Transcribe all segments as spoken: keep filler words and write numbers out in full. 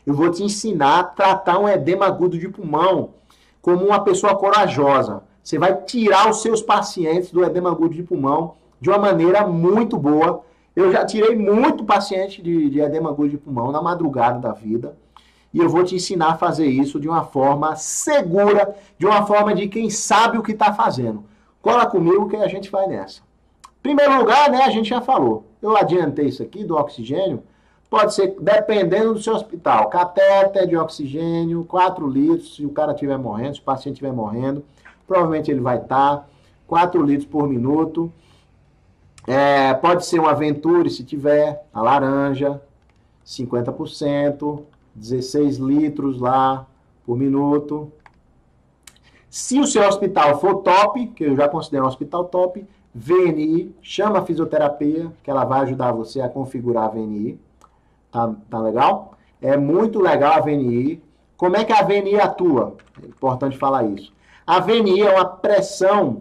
Eu vou te ensinar a tratar um edema agudo de pulmão como uma pessoa corajosa. Você vai tirar os seus pacientes do edema agudo de pulmão de uma maneira muito boa. Eu já tirei muito paciente de, de edema agudo de pulmão na madrugada da vida. E eu vou te ensinar a fazer isso de uma forma segura, de uma forma de quem sabe o que está fazendo. Cola comigo que a gente vai nessa. Primeiro lugar, né, a gente já falou. Eu adiantei isso aqui do oxigênio. Pode ser, dependendo do seu hospital, catéter de oxigênio, quatro litros, se o cara estiver morrendo, se o paciente estiver morrendo, provavelmente ele vai estar, quatro litros por minuto. É, pode ser uma Venturi, se tiver, a laranja, cinquenta por cento, dezesseis litros lá por minuto. Se o seu hospital for top, que eu já considero um hospital top, V N I, chama a fisioterapia, que ela vai ajudar você a configurar a V N I. Tá, tá legal? É muito legal a V N I. Como é que a V N I atua? É importante falar isso. A V N I é uma pressão,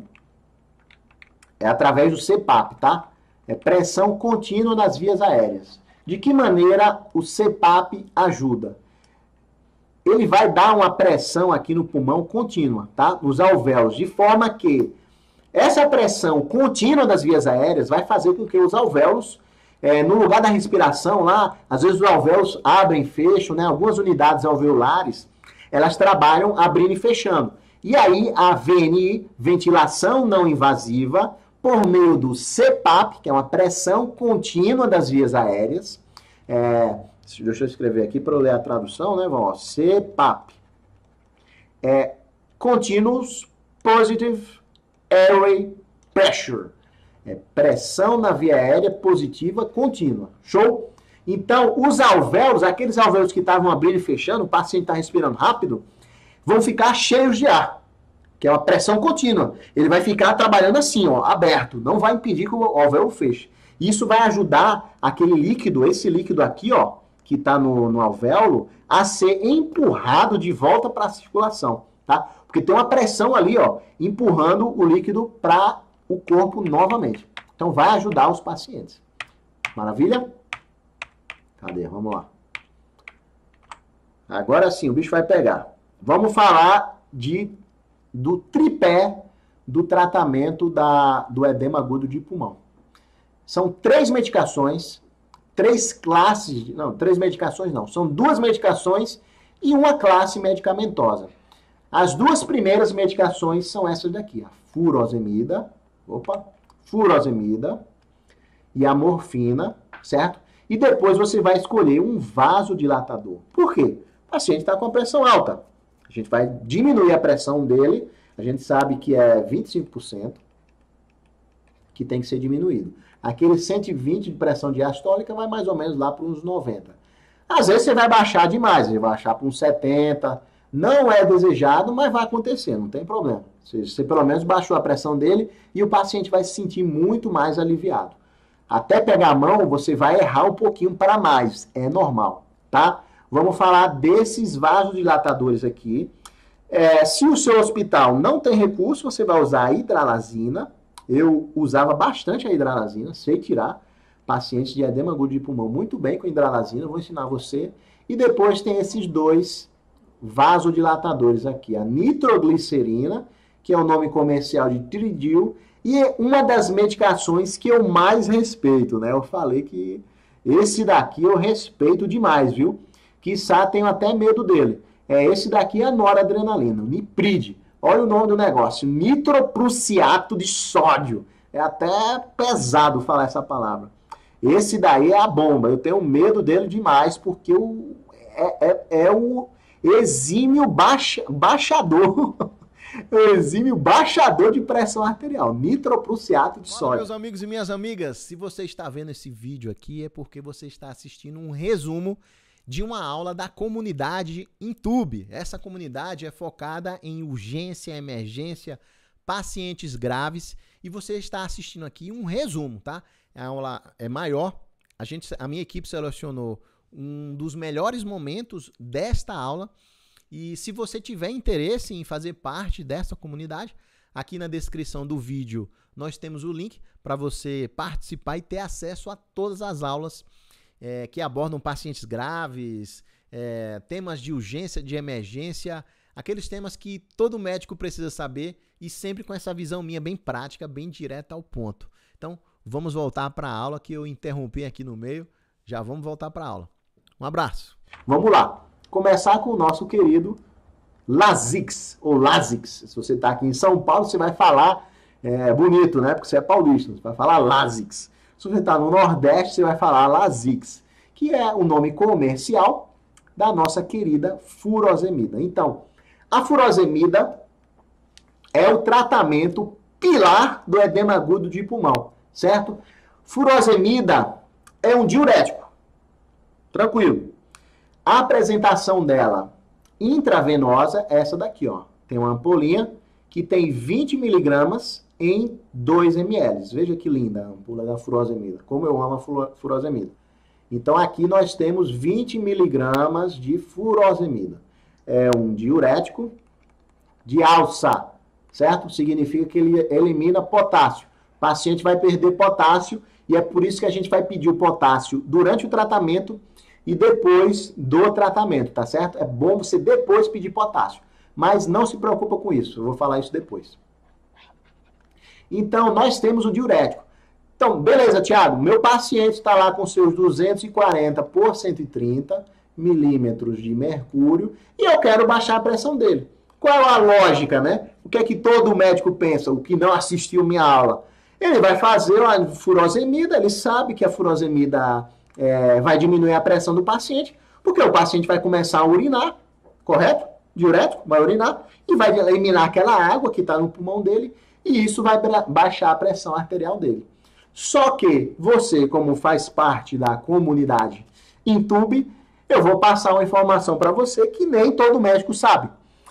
é através do C PAP, tá? É pressão contínua nas vias aéreas. De que maneira o C PAP ajuda? Ele vai dar uma pressão aqui no pulmão contínua, tá? Nos alvéolos, de forma que essa pressão contínua das vias aéreas vai fazer com que os alvéolos, é, no lugar da respiração lá, às vezes os alvéolos abrem e fecham, né? Algumas unidades alveolares, elas trabalham abrindo e fechando. E aí a V N I, ventilação não invasiva, por meio do C PAP, que é uma pressão contínua das vias aéreas. É, deixa eu escrever aqui para eu ler a tradução, né? Vamos, C PAP. É Continuous Positive Airway Pressure. É pressão na via aérea positiva contínua. Show? Então, os alvéolos, aqueles alvéolos que estavam abrindo e fechando, o paciente está respirando rápido, vão ficar cheios de ar, que é uma pressão contínua. Ele vai ficar trabalhando assim, ó, aberto, não vai impedir que o alvéolo feche. Isso vai ajudar aquele líquido, esse líquido aqui, ó, que está no, no alvéolo, a ser empurrado de volta para a circulação, tá? Porque tem uma pressão ali, ó, empurrando o líquido para o corpo novamente. Então vai ajudar os pacientes. Maravilha? Cadê? Vamos lá. Agora sim, o bicho vai pegar. Vamos falar de, do tripé do tratamento da, do edema agudo de pulmão. São três medicações, três classes, não, três medicações não, são duas medicações e uma classe medicamentosa. As duas primeiras medicações são essas daqui, a furosemida, opa, furosemida e a morfina, certo? E depois você vai escolher um vasodilatador. Por quê? O paciente está com a pressão alta. A gente vai diminuir a pressão dele, a gente sabe que é vinte e cinco por cento que tem que ser diminuído. Aquele cento e vinte de pressão diastólica vai mais ou menos lá para uns noventa. Às vezes você vai baixar demais, você vai baixar para uns setenta. Não é desejado, mas vai acontecer, não tem problema. Você, você pelo menos baixou a pressão dele e o paciente vai se sentir muito mais aliviado. Até pegar a mão, você vai errar um pouquinho para mais, é normal, tá? Vamos falar desses vasodilatadores aqui. É, se o seu hospital não tem recurso, você vai usar a hidralazina. Eu usava bastante a hidralazina, sei tirar pacientes de edema agudo de pulmão muito bem com hidralazina, vou ensinar você. E depois tem esses dois vasodilatadores aqui, a nitroglicerina, que é o nome comercial de Tridil, e é uma das medicações que eu mais respeito, né? Eu falei que esse daqui eu respeito demais, viu? Quiçá tenho até medo dele. É esse daqui, a noradrenalina, o Nipride. Olha o nome do negócio, nitroprussiato de sódio. É até pesado falar essa palavra. Esse daí é a bomba, eu tenho medo dele demais, porque o, é, é, é o exímio baixa, baixador, o exímio baixador de pressão arterial, nitroprussiato de sódio. Olá, meus amigos e minhas amigas, se você está vendo esse vídeo aqui é porque você está assistindo um resumo de uma aula da comunidade Intube. Essa comunidade é focada em urgência, emergência, pacientes graves, e você está assistindo aqui um resumo, tá? A aula é maior, a, gente, a minha equipe selecionou um dos melhores momentos desta aula, e se você tiver interesse em fazer parte dessa comunidade, aqui na descrição do vídeo nós temos o link para você participar e ter acesso a todas as aulas é, que abordam pacientes graves, é, temas de urgência, de emergência, aqueles temas que todo médico precisa saber e sempre com essa visão minha bem prática, bem direta ao ponto. Então, vamos voltar para a aula que eu interrompi aqui no meio. Já vamos voltar para a aula. Um abraço. Vamos lá. Começar com o nosso querido Lasix, ou Lasix. Se você está aqui em São Paulo, você vai falar é, bonito, né? Porque você é paulista, você vai falar Lasix. Se você está no Nordeste, você vai falar Lasix, que é o nome comercial da nossa querida furosemida. Então, a furosemida é o tratamento pilar do edema agudo de pulmão, certo? Furosemida é um diurético. Tranquilo. A apresentação dela intravenosa é essa daqui, ó. Tem uma ampolinha que tem vinte miligramas em dois mililitros. Veja que linda a ampola da furosemida. Como eu amo a furosemida. Então, aqui nós temos vinte miligramas de furosemida. É um diurético de alça, certo? Significa que ele elimina potássio. O paciente vai perder potássio e é por isso que a gente vai pedir o potássio durante o tratamento e depois do tratamento, tá certo? É bom você depois pedir potássio, mas não se preocupa com isso. Eu vou falar isso depois. Então, nós temos o diurético. Então, beleza, Thiago, meu paciente está lá com seus duzentos e quarenta por cento e trinta milímetros de mercúrio e eu quero baixar a pressão dele. Qual é a lógica, né? O que é que todo médico pensa, o que não assistiu minha aula? Ele vai fazer a furosemida, ele sabe que a furosemida é, vai diminuir a pressão do paciente, porque o paciente vai começar a urinar, correto? Diurético, vai urinar e vai eliminar aquela água que está no pulmão dele e isso vai baixar a pressão arterial dele. Só que você, como faz parte da comunidade Intube, eu vou passar uma informação para você que nem todo médico sabe.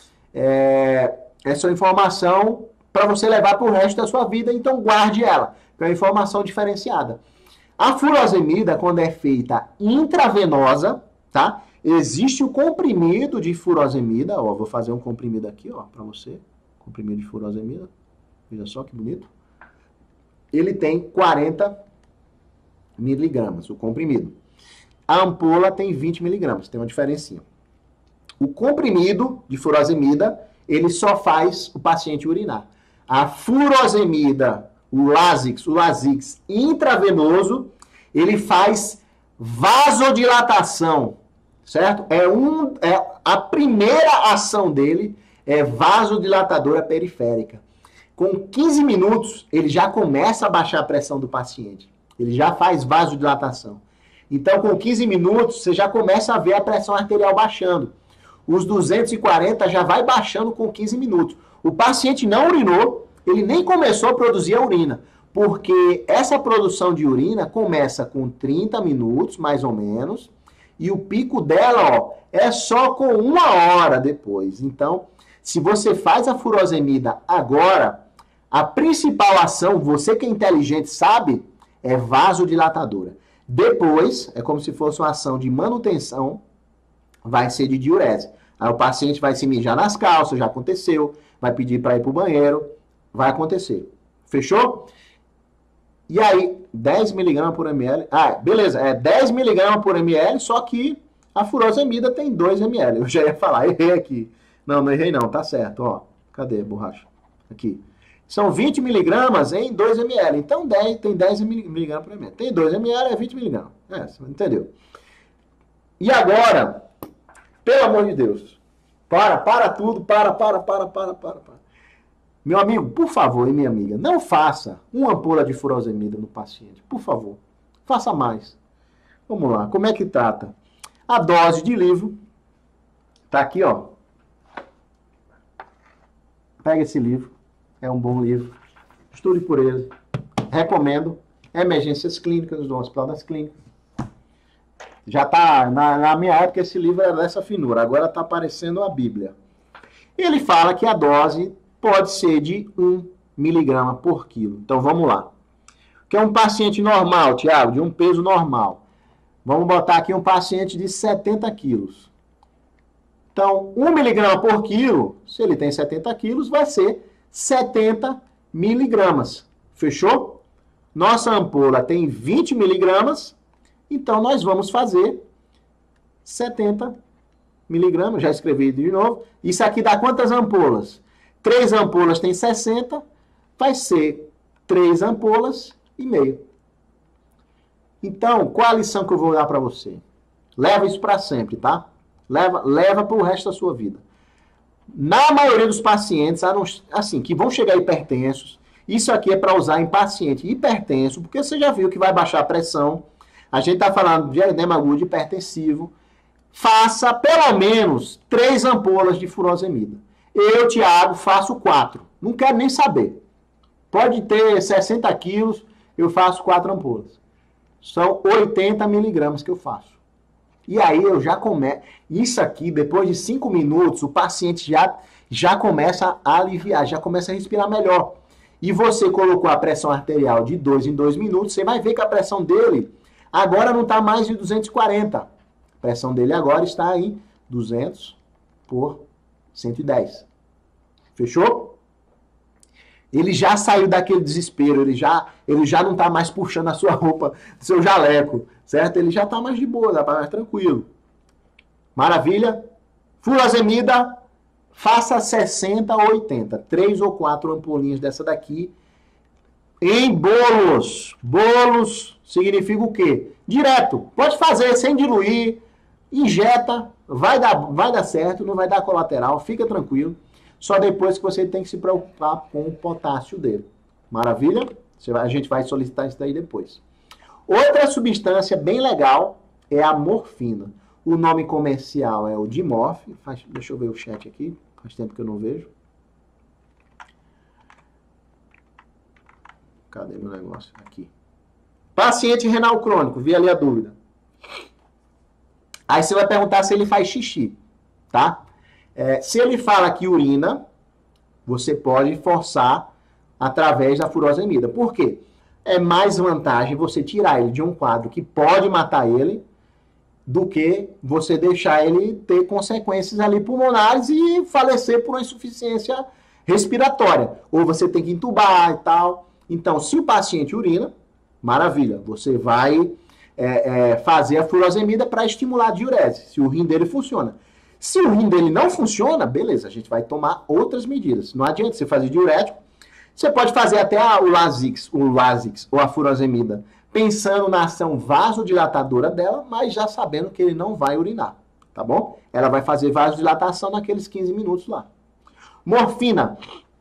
É, essa é uma informação para você levar para o resto da sua vida, então guarde ela, que é uma informação diferenciada. A furosemida, quando é feita intravenosa, tá? Existe o comprimido de furosemida, ó, vou fazer um comprimido aqui, ó, para você, comprimido de furosemida, veja só que bonito. Ele tem quarenta miligramas, o comprimido. A ampola tem vinte miligramas, tem uma diferencinha. O comprimido de furosemida, ele só faz o paciente urinar. A furosemida, o Lasix, o Lasix intravenoso, ele faz vasodilatação, certo? É, um, é a primeira ação dele é vasodilatadora periférica. Com quinze minutos, ele já começa a baixar a pressão do paciente. Ele já faz vasodilatação. Então, com quinze minutos, você já começa a ver a pressão arterial baixando. Os duzentos e quarenta já vai baixando com quinze minutos. O paciente não urinou, ele nem começou a produzir a urina, porque essa produção de urina começa com trinta minutos, mais ou menos, e o pico dela, ó, é só com uma hora depois. Então, se você faz a furosemida agora, a principal ação, você que é inteligente sabe, é vasodilatadora. Depois, é como se fosse uma ação de manutenção, vai ser de diurese. Aí o paciente vai se mijar nas calças, já aconteceu, vai pedir para ir para o banheiro, vai acontecer. Fechou? E aí, dez miligramas por ml. Ah, beleza, é dez miligramas por ml, só que a furosemida tem dois mililitros. Eu já ia falar, errei aqui. Não, não errei não, tá certo, ó. Cadê a borracha? Aqui. São vinte miligramas em dois mililitros. Então, dez, tem dez miligramas por ml. Tem dois mililitros, é vinte miligramas. É, você entendeu? E agora, pelo amor de Deus, para, para tudo, para, para, para, para, para, para. Meu amigo, por favor, e minha amiga, não faça uma ampola de furosemida no paciente. Por favor, faça mais. Vamos lá, como é que trata? A dose de livro, tá aqui, ó. Pega esse livro, é um bom livro. Estude por ele. Recomendo. Emergências Clínicas, do Hospital das Clínicas. Já tá, na, na minha época, esse livro era dessa finura. Agora tá aparecendo a Bíblia. Ele fala que a dose pode ser de um miligrama por quilo. Então, vamos lá. O que é um paciente normal, Tiago? De um peso normal. Vamos botar aqui um paciente de setenta quilos. Então, um miligrama por quilo, se ele tem setenta quilos, vai ser setenta miligramas. Fechou? Nossa ampola tem vinte miligramas, então nós vamos fazer setenta miligramas, já escrevi de novo. Isso aqui dá quantas ampolas? três ampolas tem sessenta, vai ser três ampolas e meio. Então, qual a lição que eu vou dar para você? Leva isso para sempre, tá? Leva, leva para o resto da sua vida. Na maioria dos pacientes, assim, que vão chegar hipertensos, isso aqui é para usar em paciente hipertenso, porque você já viu que vai baixar a pressão. A gente está falando de edema agudo hipertensivo. Faça pelo menos três ampolas de furosemida. Eu, Thiago, faço quatro. Não quero nem saber. Pode ter sessenta quilos, eu faço quatro ampolas. São oitenta miligramas que eu faço. E aí eu já começo. Isso aqui, depois de cinco minutos, o paciente já, já começa a aliviar, já começa a respirar melhor. E você colocou a pressão arterial de dois em dois minutos, você vai ver que a pressão dele agora não está mais de duzentos e quarenta. A pressão dele agora está em duzentos por cento e dez. Fechou? Ele já saiu daquele desespero, ele já, ele já não está mais puxando a sua roupa, seu jaleco, certo? Ele já está mais de boa, está mais tranquilo. Maravilha? Furosemida, faça sessenta ou oitenta. Três ou quatro ampolinhas dessa daqui em bolos. Bolos significa o quê? Direto. Pode fazer sem diluir, injeta, vai dar, vai dar certo, não vai dar colateral, fica tranquilo. Só depois que você tem que se preocupar com o potássio dele. Maravilha? A gente vai solicitar isso daí depois. Outra substância bem legal é a morfina. O nome comercial é o Dimorf. Deixa eu ver o chat aqui. Faz tempo que eu não vejo. Cadê meu negócio? Aqui. Paciente renal crônico. Vi ali a dúvida. Aí você vai perguntar se ele faz xixi. Tá? É, se ele fala que urina, você pode forçar através da furosemida. Por quê? É mais vantagem você tirar ele de um quadro que pode matar ele do que você deixar ele ter consequências ali pulmonares e falecer por uma insuficiência respiratória. Ou você tem que entubar e tal. Então, se o paciente urina, maravilha, você vai é, é, fazer a furosemida para estimular a diurese, se o rim dele funciona. Se o rim dele não funciona, beleza, a gente vai tomar outras medidas. Não adianta você fazer diurético. Você pode fazer até a, o Lasix, o Lasix ou a furosemida, pensando na ação vasodilatadora dela, mas já sabendo que ele não vai urinar, tá bom? Ela vai fazer vasodilatação naqueles quinze minutos lá. Morfina,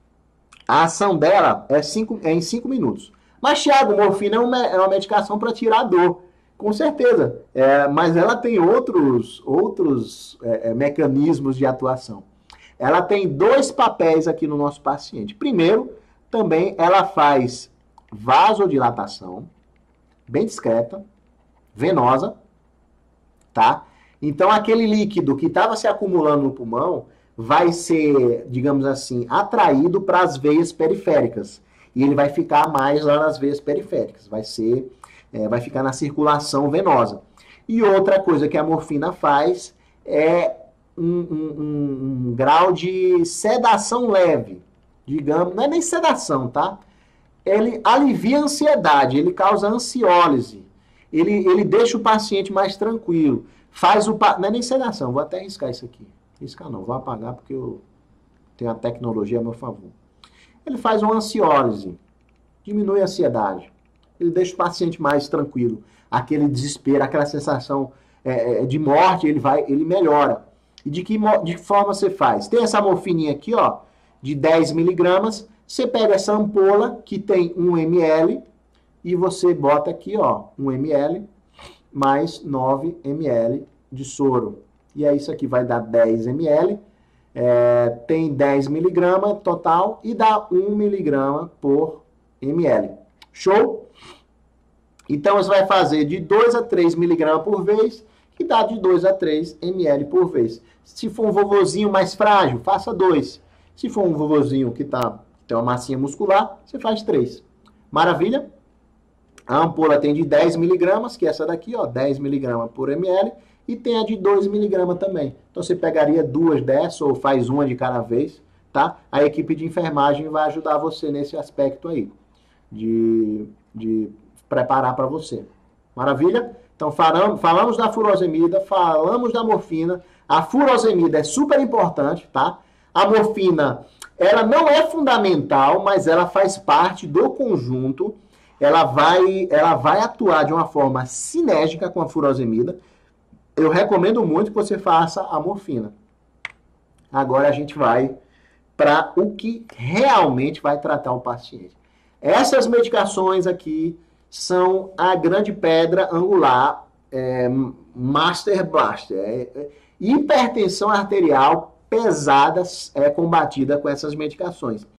a ação dela é, cinco, é em cinco minutos. Mas, Thiago, morfina é uma, é uma medicação para tirar a dor. Com certeza, é, mas ela tem outros, outros é, é, mecanismos de atuação. Ela tem dois papéis aqui no nosso paciente. Primeiro, também ela faz vasodilatação, bem discreta, venosa, tá? Então, aquele líquido que estava se acumulando no pulmão vai ser, digamos assim, atraído para as veias periféricas. E ele vai ficar mais lá nas veias periféricas. Vai ser... É, vai ficar na circulação venosa. E outra coisa que a morfina faz é um, um, um, um grau de sedação leve. Digamos, não é nem sedação, tá? Ele alivia a ansiedade, ele causa ansiólise. Ele, ele deixa o paciente mais tranquilo. Faz o... Não é nem sedação, vou até riscar isso aqui. Riscar não, vou apagar porque eu tenho a tecnologia a meu favor. Ele faz uma ansiólise, diminui a ansiedade. Ele deixa o paciente mais tranquilo. Aquele desespero, aquela sensação é, de morte, ele vai, ele melhora. E de que, de que forma você faz? Tem essa morfininha aqui, ó, de dez miligramas. Você pega essa ampola, que tem um mililitro, e você bota aqui, ó, um mililitro, mais nove mililitros de soro. E aí isso aqui vai dar dez mililitros. É, tem dez miligramas total e dá um miligrama por mililitro. Show? Então, você vai fazer de dois a três miligramas por vez, que dá de dois a três mililitros por vez. Se for um vovozinho mais frágil, faça dois. Se for um vovozinho que tá, tem uma massinha muscular, você faz três. Maravilha? A ampola tem de dez miligramas, que é essa daqui, ó, dez miligramas por mililitro, e tem a de dois miligramas também. Então, você pegaria duas dessas ou faz uma de cada vez, tá? A equipe de enfermagem vai ajudar você nesse aspecto aí, de... de preparar para você. Maravilha? Então, falamos, falamos da furosemida, falamos da morfina. A furosemida é super importante, tá? A morfina, ela não é fundamental, mas ela faz parte do conjunto. Ela vai, ela vai atuar de uma forma sinérgica com a furosemida. Eu recomendo muito que você faça a morfina. Agora a gente vai para o que realmente vai tratar o paciente. Essas medicações aqui são a grande pedra angular, é, Master Blaster. É, é, hipertensão arterial pesada é combatida com essas medicações.